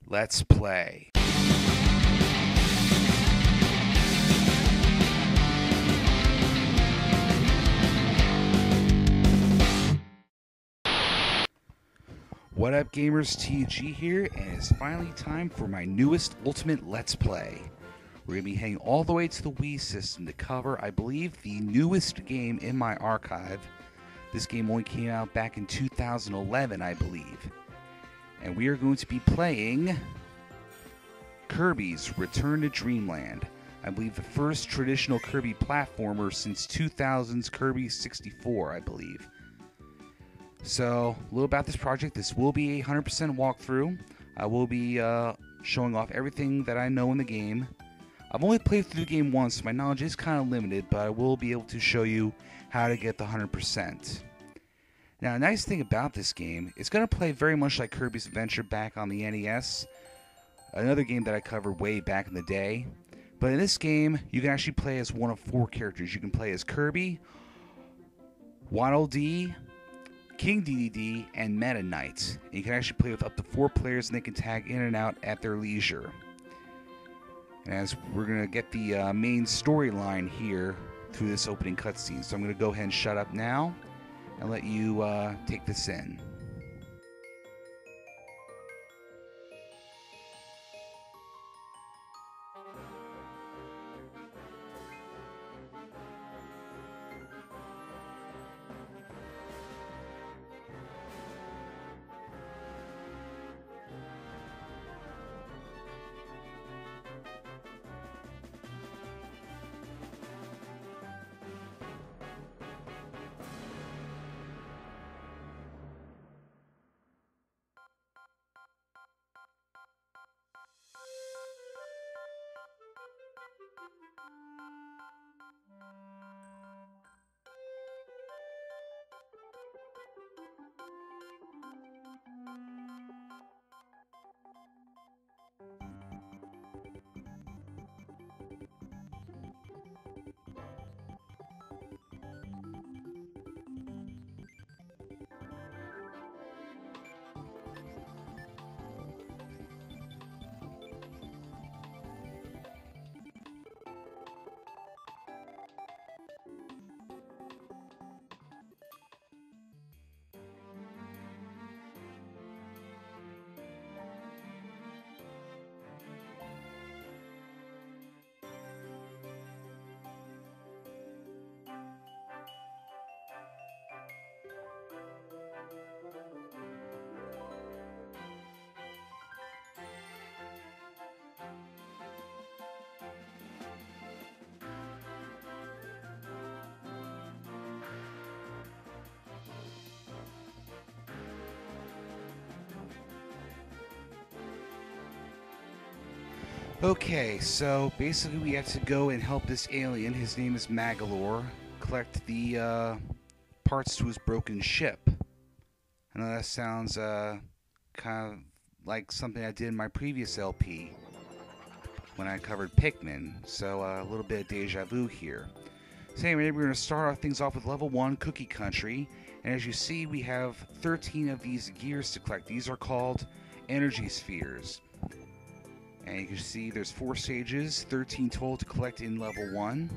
Let's play. What up gamers, T.U.G here, and it's finally time for my newest Ultimate Let's Play. We're going to be heading all the way to the Wii system to cover, I believe, the newest game in my archive. This game only came out back in 2011, I believe. And we are going to be playing Kirby's Return to Dreamland. I believe the first traditional Kirby platformer since 2000's Kirby 64, I believe. So, a little about this project. This will be a 100% walkthrough. I will be showing off everything that I know in the game. I've only played through the game once, so my knowledge is kind of limited, but I will be able to show you how to get the 100%. Now, a nice thing about this game, it's going to play very much like Kirby's Adventure back on the NES, another game that I covered way back in the day. But in this game, you can actually play as one of 4 characters. You can play as Kirby, Waddle Dee, King Dedede, and Meta Knight. And you can actually play with up to 4 players, and they can tag in and out at their leisure. And as we're going to get the main storyline here through this opening cutscene. So I'm going to go ahead and shut up now and let you take this in. Okay, so basically we have to go and help this alien. His name is Magolor. Collect the parts to his broken ship. I know that sounds kind of like something I did in my previous LP when I covered Pikmin. So a little bit of deja vu here. So anyway, we're going to start things off with level 1, Cookie Country. And as you see, we have 13 of these gears to collect. These are called energy spheres. And you can see there's 4 stages, 13 total to collect in level 1.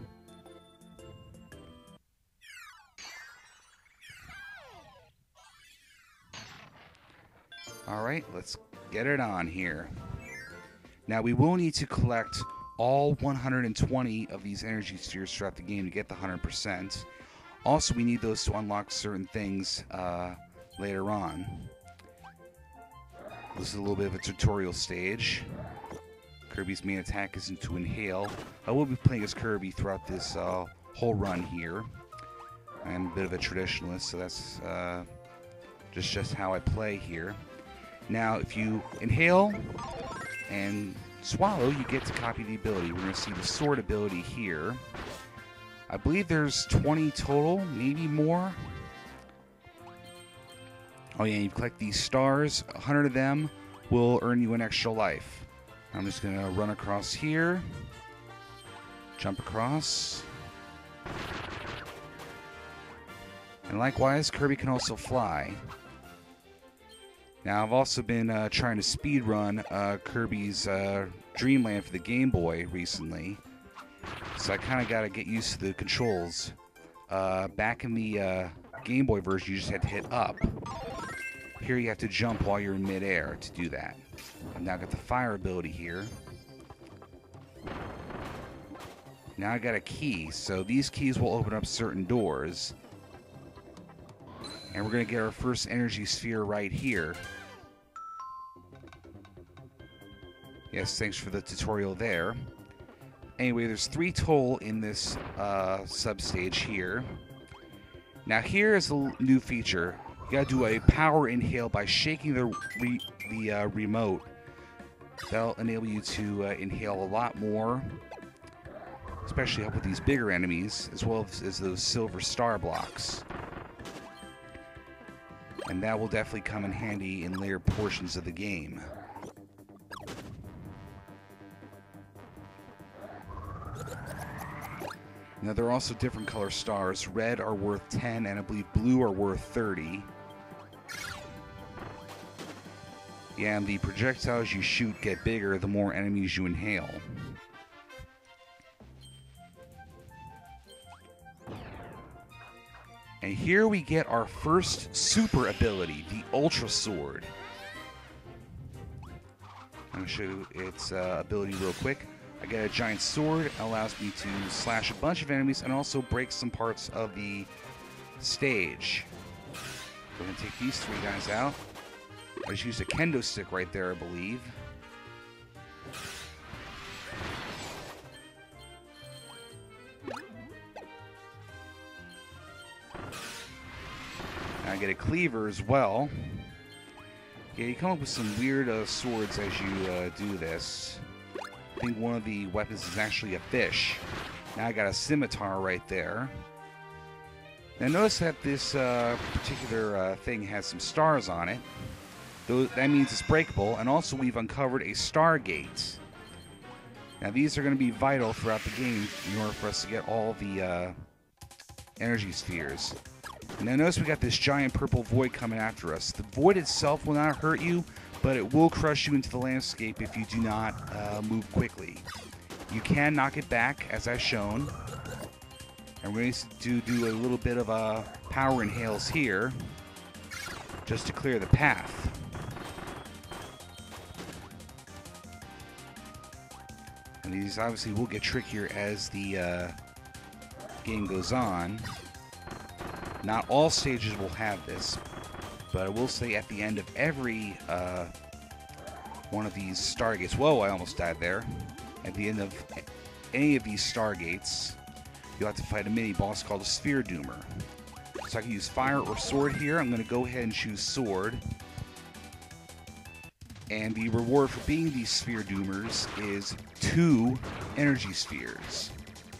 Alright, let's get it on here. Now we will need to collect all 120 of these energy spheres throughout the game to get the 100%. Also, we need those to unlock certain things later on. This is a little bit of a tutorial stage. Kirby's main attack isn't to inhale. I will be playing as Kirby throughout this whole run here. I'm a bit of a traditionalist, so that's just how I play here. Now, if you inhale and swallow, you get to copy the ability. We're going to see the sword ability here. I believe there's 20 total, maybe more. Oh yeah, you collect these stars. 100 of them will earn you an extra life. I'm just going to run across here, jump across, and likewise, Kirby can also fly. Now, I've also been trying to speedrun Kirby's Dream Land for the Game Boy recently, so I kind of got to get used to the controls. Back in the Game Boy version, you just had to hit up. Here you have to jump while you're in midair to do that. I've now got the fire ability here. Now I got a key, so these keys will open up certain doors. And we're going to get our first energy sphere right here. Yes, thanks for the tutorial there. Anyway, there's 3 total in this substage here. Now here is a new feature. You gotta do a power inhale by shaking the remote. That'll enable you to inhale a lot more, especially help with these bigger enemies, as well as those silver star blocks. And that will definitely come in handy in later portions of the game. Now, there are also different color stars. Red are worth 10, and I believe blue are worth 30. Yeah, and the projectiles you shoot get bigger the more enemies you inhale. And here we get our first super ability, the Ultra Sword. I'm going to show you its ability real quick. I get a giant sword. It allows me to slash a bunch of enemies and also break some parts of the stage. We're going to take these 3 guys out. I just used a kendo stick right there, I believe. And I get a cleaver as well. Yeah, you come up with some weird swords as you do this. I think one of the weapons is actually a fish. Now I got a scimitar right there. Now notice that this particular thing has some stars on it. That means it's breakable, and also we've uncovered a Stargate. Now these are going to be vital throughout the game in order for us to get all the energy spheres. Now notice we got this giant purple void coming after us. The void itself will not hurt you, but it will crush you into the landscape if you do not move quickly. You can knock it back, as I've shown. And we're going to do a little bit of power inhales here, just to clear the path. And these obviously will get trickier as the game goes on. Not all stages will have this, but I will say at the end of every one of these Stargates... Whoa, I almost died there. At the end of any of these Stargates, you'll have to fight a mini-boss called a Sphere Doomer. So I can use fire or sword here. I'm going to go ahead and choose sword. And the reward for being these Sphere Doomers is 2 energy spheres.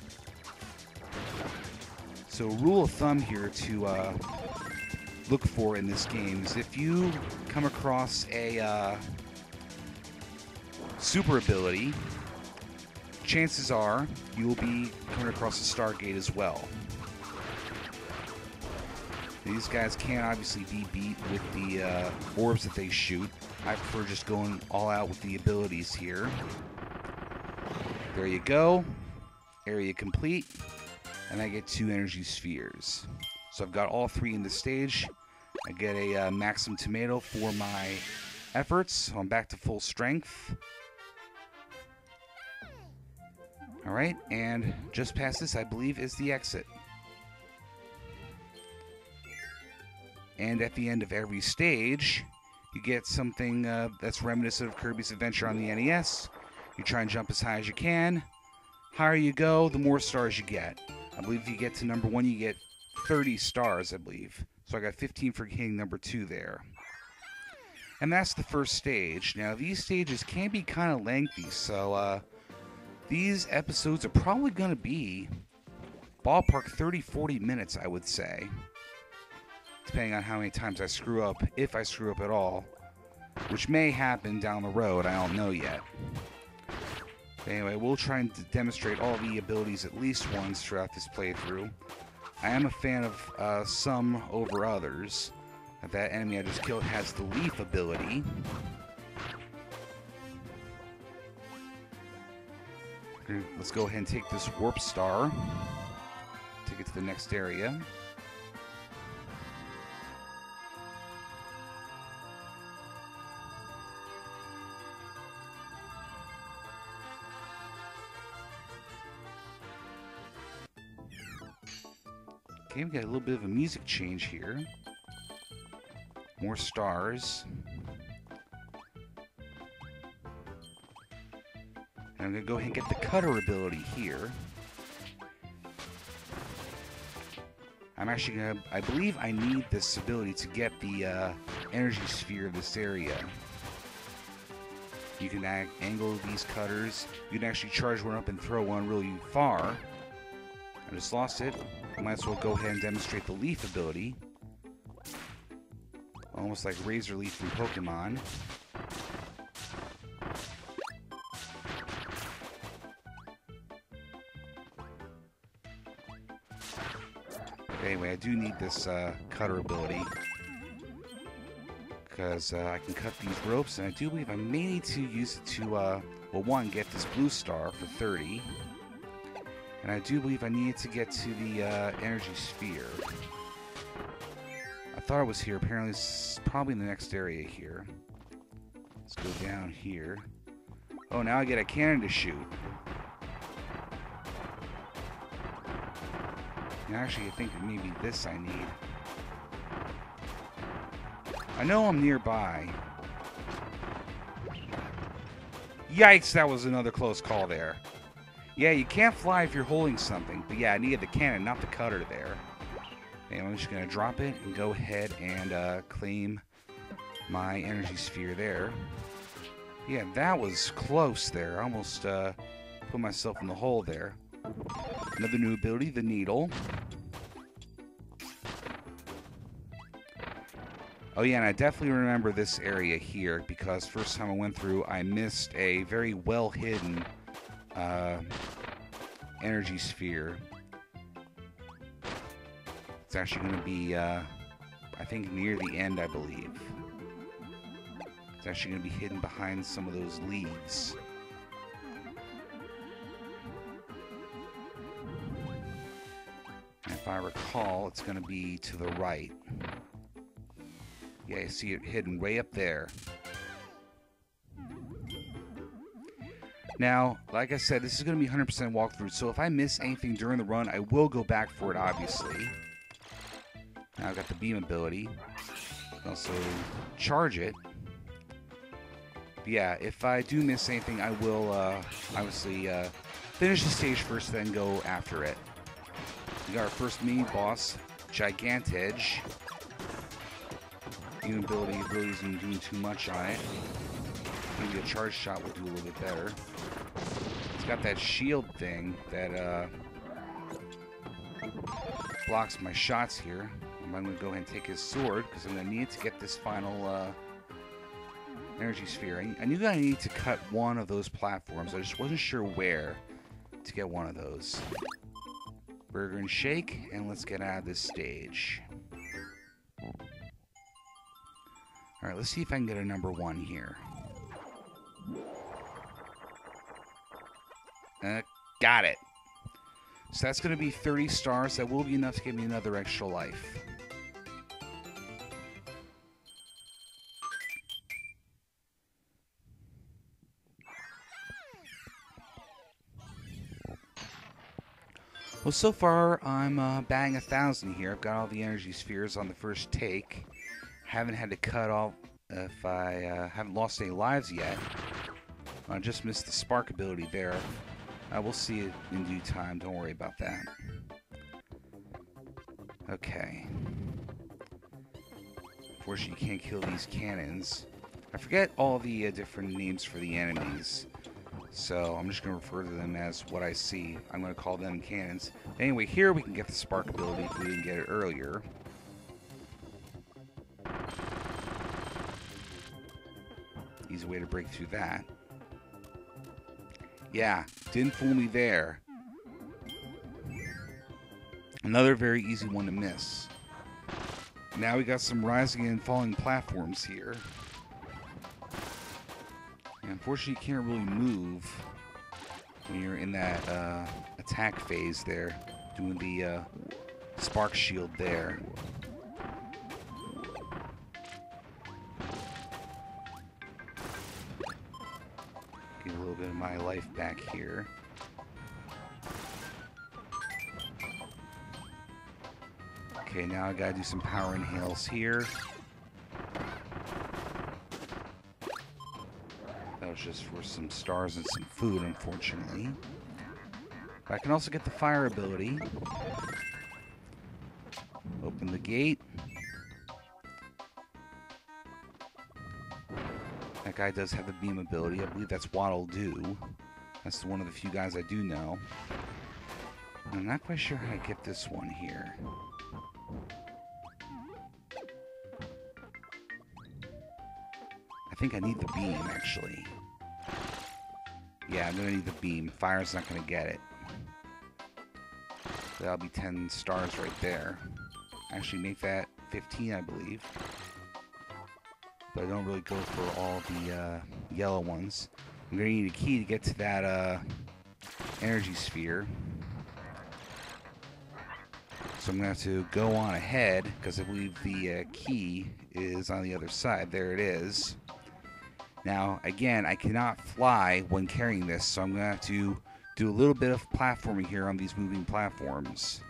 So rule of thumb here to look for in this game is if you come across a super ability, chances are you will be coming across a Stargate as well. These guys can obviously be beat with the orbs that they shoot. I prefer just going all out with the abilities here. There you go. Area complete. And I get 2 energy spheres. So I've got all 3 in the stage. I get a maximum tomato for my efforts. So I'm back to full strength. Alright, and just past this, I believe, is the exit. And at the end of every stage, you get something that's reminiscent of Kirby's Adventure on the NES. You try and jump as high as you can. Higher you go, the more stars you get. I believe if you get to number 1, you get 30 stars, I believe. So I got 15 for hitting number 2 there. And that's the first stage. Now, these stages can be kind of lengthy, so these episodes are probably going to be ballpark 30-40 minutes, I would say. Depending on how many times I screw up, if I screw up at all. Which may happen down the road, I don't know yet. But anyway, we'll try and demonstrate all the abilities at least once throughout this playthrough. I am a fan of some over others. That enemy I just killed has the leaf ability. Let's go ahead and take this warp star. Take it to the next area. Okay, we got a little bit of a music change here. More stars. And I'm going to go ahead and get the cutter ability here. I'm actually going to... I believe I need this ability to get the energy sphere of this area. You can angle these cutters. You can actually charge one up and throw one really far. I just lost it. I might as well go ahead and demonstrate the leaf ability. Almost like Razor Leaf from Pokemon. Anyway, I do need this cutter ability. Because I can cut these ropes, and I do believe I may need to use it to, well, one, get this blue star for 30. And I do believe I needed to get to the energy sphere. I thought it was here. Apparently, it's probably in the next area here. Let's go down here. Oh, now I get a cannon to shoot. And actually, I think maybe this I need. I know I'm nearby. Yikes, that was another close call there. Yeah, you can't fly if you're holding something. But yeah, I needed the cannon, not the cutter there. And I'm just going to drop it and go ahead and claim my energy sphere there. Yeah, that was close there. I almost put myself in the hole there. Another new ability, the needle. Oh yeah, and I definitely remember this area here because first time I went through, I missed a very well-hidden energy sphere. It's actually going to be, I think, near the end, I believe. It's actually going to be hidden behind some of those leaves. And if I recall, it's going to be to the right. Yeah, you see it hidden way up there. Now, like I said, this is going to be 100% walkthrough, so if I miss anything during the run, I will go back for it, obviously. Now I've got the beam ability. Also, charge it. But yeah, if I do miss anything, I will, obviously, finish the stage first, then go after it. We got our first mini boss, Gigantedge. Beam ability really isn't doing too much on it. Maybe a charge shot will do a little bit better. It's got that shield thing that blocks my shots here. I'm going to go ahead and take his sword because I'm going to need to get this final energy sphere. I knew that I needed to cut one of those platforms. I just wasn't sure where to get one of those. Burger and shake, and let's get out of this stage. Alright, let's see if I can get a number 1 here. Got it. So that's going to be 30 stars. That will be enough to give me another extra life. Well, so far I'm batting 1,000 here. I've got all the energy spheres on the first take. Haven't had to cut off if I haven't lost any lives yet. I just missed the spark ability there. We'll see it in due time. Don't worry about that. Okay. Unfortunately, you can't kill these cannons. I forget all the different names for the enemies. So I'm just going to refer to them as what I see. I'm going to call them cannons. Anyway, here we can get the spark ability if we didn't get it earlier. Easy way to break through that. Yeah, didn't fool me there. Another very easy one to miss. Now we got some rising and falling platforms here. And unfortunately, you can't really move when you're in that attack phase there, doing the spark shield there. Get a little bit of my life back here. Okay, now I gotta do some power inhales here. That was just for some stars and some food, unfortunately. But I can also get the fire ability. Open the gate. That guy does have the beam ability. I believe that's Waddle Doo. That's one of the few guys I do know. I'm not quite sure how to get this one here. I think I need the beam, actually. Yeah, I'm gonna need the beam. Fire's not gonna get it. That'll be 10 stars right there. Actually, make that 15, I believe. But I don't really go for all the yellow ones. I'm gonna need a key to get to that energy sphere. So I'm gonna have to go on ahead because I believe the key is on the other side. There it is. Now, again, I cannot fly when carrying this, so I'm going to have to do a little bit of platforming here on these moving platforms.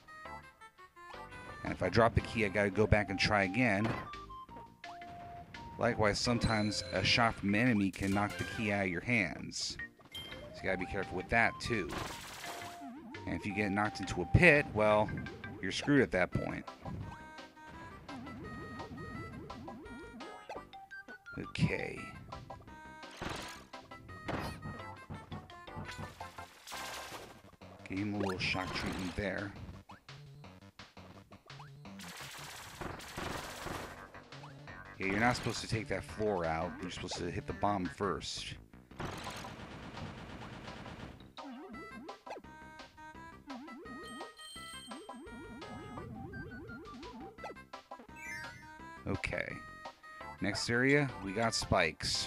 And if I drop the key, I got to go back and try again. Likewise, sometimes a shot from an enemy can knock the key out of your hands. So you got to be careful with that, too. And if you get knocked into a pit, well, you're screwed at that point. Okay. Give him a little shock treatment there. Yeah, you're not supposed to take that floor out. You're supposed to hit the bomb first. Okay. Next area, we got spikes.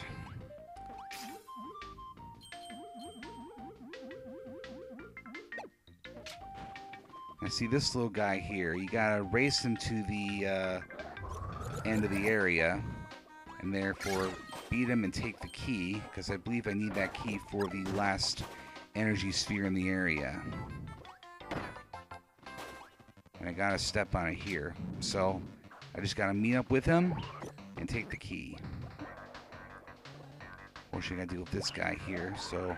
I see this little guy here. You gotta race him to the end of the area, and therefore beat him and take the key, because I believe I need that key for the last energy sphere in the area. And I gotta step on it here. So I just gotta meet up with him and take the key. Unfortunately, I gotta deal with this guy here, so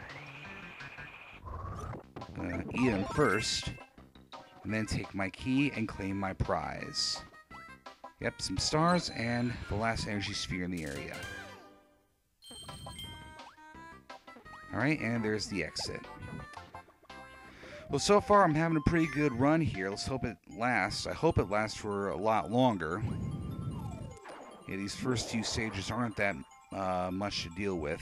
I'm gonna eat him first, and then take my key and claim my prize. Yep, some stars and the last energy sphere in the area. Alright, and there's the exit. Well, so far I'm having a pretty good run here. Let's hope it lasts. I hope it lasts for a lot longer. Yeah, these first few stages aren't that much to deal with.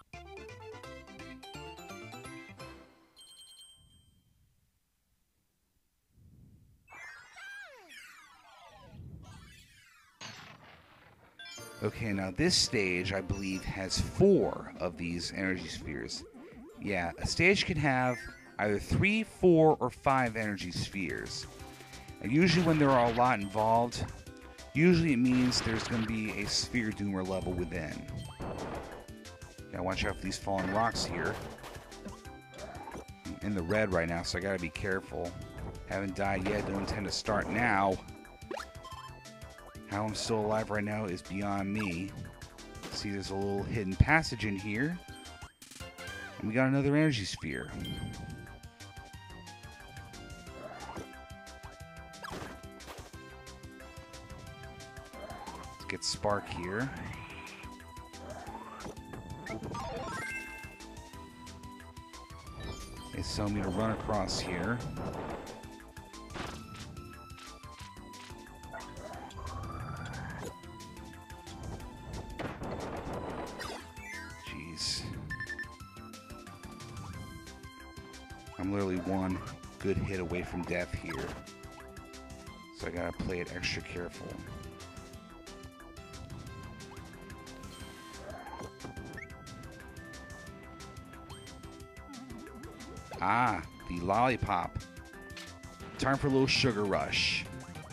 Okay, now this stage, I believe, has 4 of these energy spheres. Yeah, a stage can have either 3, 4, or 5 energy spheres. And usually when there are a lot involved, usually it means there's going to be a sphere doomer level within. Gotta watch out for these falling rocks here. I'm in the red right now, so I gotta be careful. Haven't died yet, don't intend to start now. How I'm still alive right now is beyond me. See, there's a little hidden passage in here. And we got another energy sphere. Let's get Spark here. It's telling me to run across here. I'm literally one good hit away from death here. So I gotta play it extra careful. Ah, the lollipop. Time for a little sugar rush.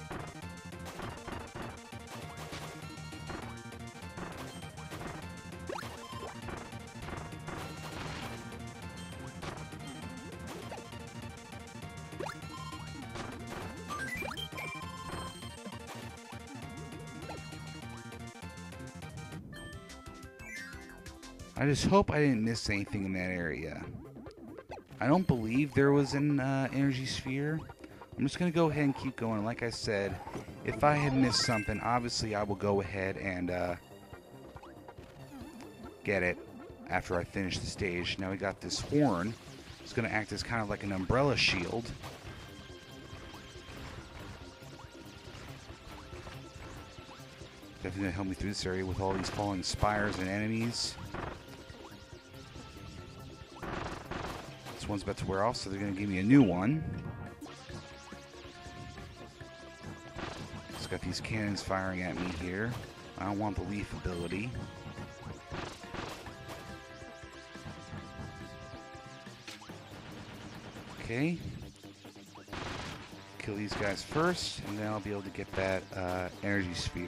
I just hope I didn't miss anything in that area. I don't believe there was an energy sphere. I'm just going to go ahead and keep going. Like I said, if I had missed something, obviously I will go ahead and get it after I finish the stage. Now we got this horn. It's going to act as kind of like an umbrella shield. Definitely going to help me through this area with all these falling spires and enemies. This one's about to wear off, so they're going to give me a new one. It's got these cannons firing at me here. I don't want the leaf ability. Okay. Kill these guys first, and then I'll be able to get that energy sphere.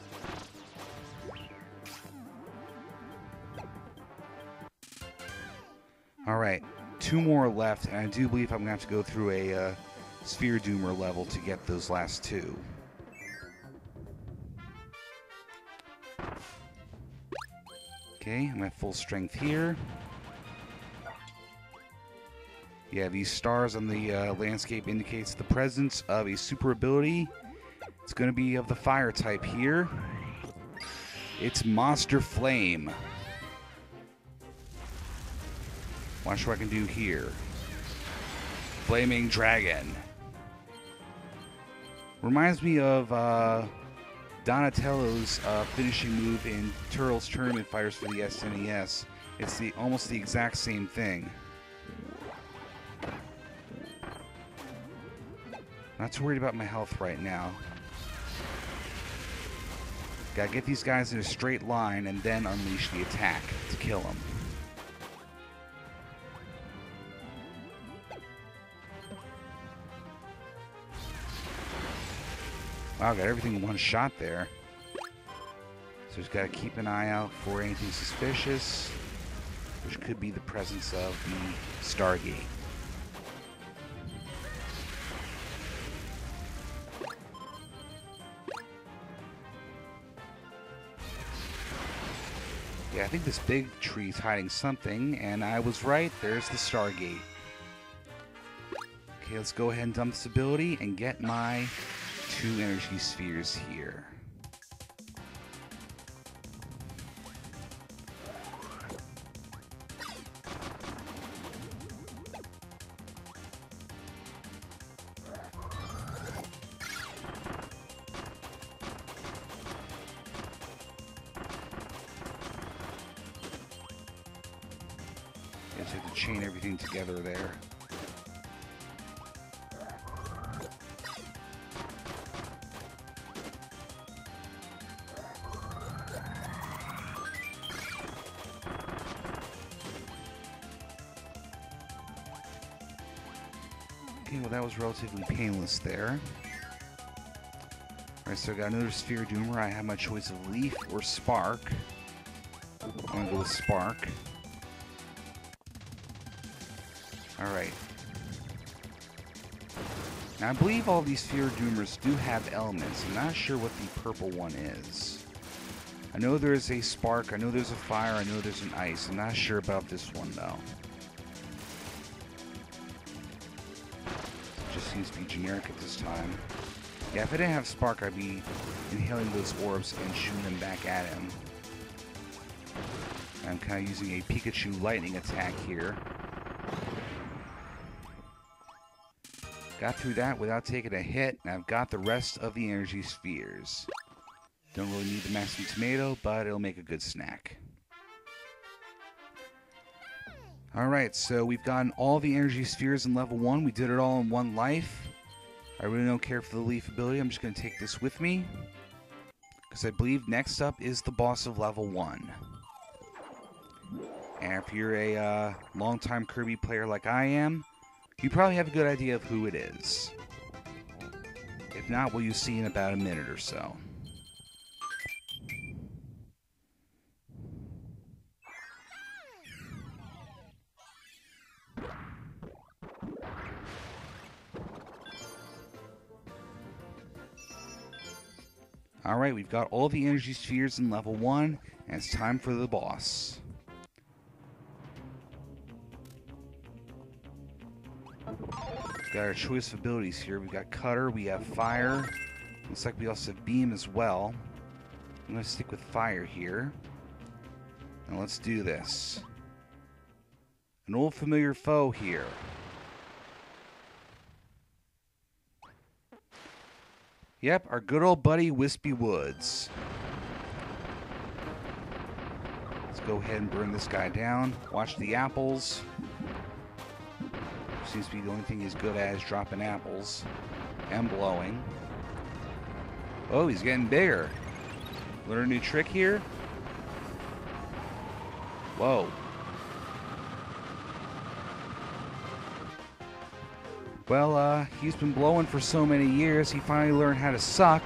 Alright, 2 more left, and I do believe I'm going to have to go through a Sphere Doomer level to get those last 2. Okay, I'm at full strength here. Yeah, these stars on the landscape indicates the presence of a super ability. It's going to be of the fire type here. It's Monster Flame. Watch what I can do here. Flaming Dragon. Reminds me of Donatello's finishing move in Turtles Tournament Fighters for the SNES. It's almost the exact same thing. Not too worried about my health right now. Gotta get these guys in a straight line and then unleash the attack to kill them. Wow, got everything in one shot there. So just gotta keep an eye out for anything suspicious, which could be the presence of the Stargate. Yeah, I think this big tree's hiding something, and I was right. There's the Stargate. Okay, let's go ahead and dump this ability and get my 2 energy spheres here. Just have to chain everything together there. Okay, well that was relatively painless there. Alright, so I got another Sphere Doomer. I have my choice of Leaf or Spark. I'm gonna go with Spark. Alright. Now I believe all these Sphere Doomers do have elements. I'm not sure what the purple one is. I know there's a Spark, I know there's a Fire, I know there's an Ice. I'm not sure about this one though. Seems to be generic at this time. Yeah, if I didn't have Spark, I'd be inhaling those orbs and shooting them back at him. I'm kind of using a Pikachu lightning attack here. Got through that without taking a hit, and I've got the rest of the energy spheres. Don't really need the Maximum Tomato, but it'll make a good snack. Alright, so we've gotten all the energy spheres in level 1. We did it all in one life. I really don't care for the leaf ability. I'm just going to take this with me, because I believe next up is the boss of level 1. And if you're a longtime Kirby player like I am, you probably have a good idea of who it is. If not, well, you'll see in about a minute or so. Alright, we've got all the energy spheres in level 1, and it's time for the boss. We've got our choice of abilities here. We've got Cutter, we have Fire. Looks like we also have Beam as well. I'm going to stick with Fire here. Now let's do this. An old familiar foe here. Yep, our good old buddy Wispy Woods. Let's go ahead and burn this guy down. Watch the apples. Seems to be the only thing he's good at is dropping apples and blowing. Oh, he's getting bigger. Learn a new trick here. Whoa. Well, he's been blowing for so many years, he finally learned how to suck.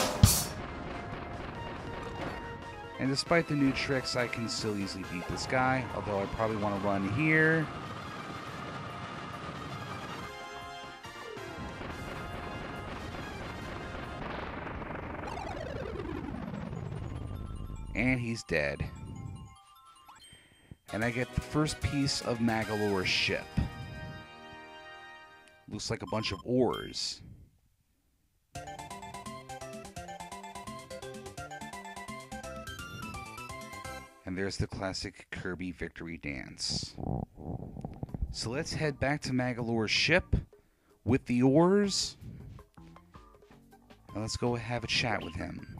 And despite the new tricks, I can still easily beat this guy, although I probably want to run here. And he's dead. And I get the first piece of Magolor's ship. Looks like a bunch of ores. And there's the classic Kirby victory dance. So let's head back to Magolor's ship with the ores. And let's go have a chat with him.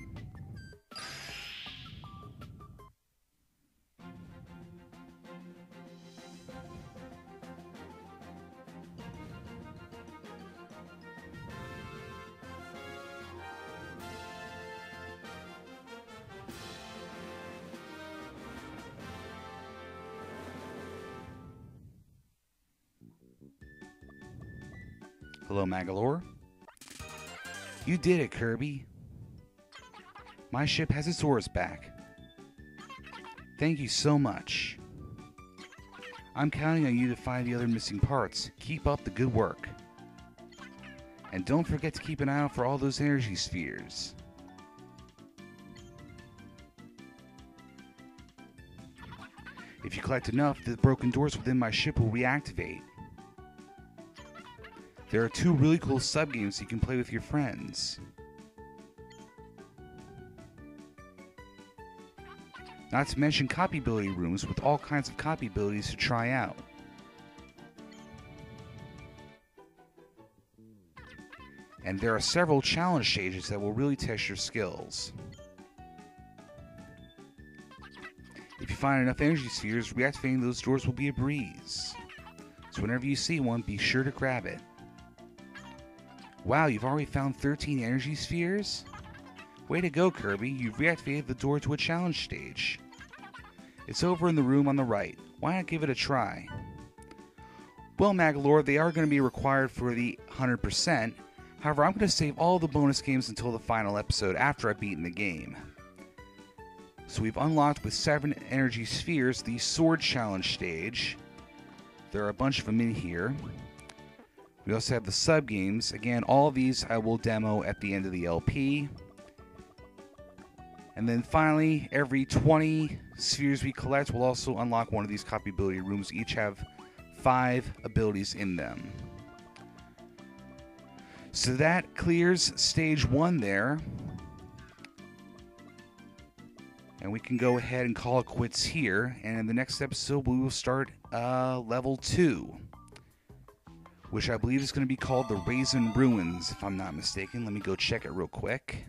Hello, Magolor. You did it, Kirby. My ship has its ores back. Thank you so much. I'm counting on you to find the other missing parts. Keep up the good work. And don't forget to keep an eye out for all those energy spheres. If you collect enough, the broken doors within my ship will reactivate. There are 2 really cool sub-games you can play with your friends. Not to mention copy ability rooms with all kinds of copy abilities to try out. And there are several challenge stages that will really test your skills. If you find enough energy spheres, reactivating those doors will be a breeze. So whenever you see one, be sure to grab it. Wow, you've already found 13 energy spheres? Way to go, Kirby. You've reactivated the door to a challenge stage. It's over in the room on the right. Why not give it a try? Well, Magolor, they are going to be required for the 100%. However, I'm going to save all the bonus games until the final episode after I've beaten the game. So we've unlocked with 7 energy spheres the sword challenge stage. There are a bunch of them in here. We also have the sub-games. Again, all of these I will demo at the end of the LP. And then finally, every 20 spheres we collect will also unlock one of these copy ability rooms. Each have 5 abilities in them. So that clears stage 1 there. And we can go ahead and call it quits here. And in the next episode, we will start level 2. Which I believe is going to be called the Raisin Ruins, if I'm not mistaken. Let me go check it real quick.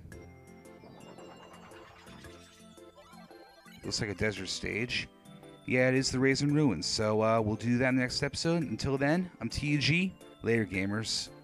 Looks like a desert stage. Yeah, it is the Raisin Ruins. So we'll do that in the next episode. Until then, I'm T.U.G. Later, gamers.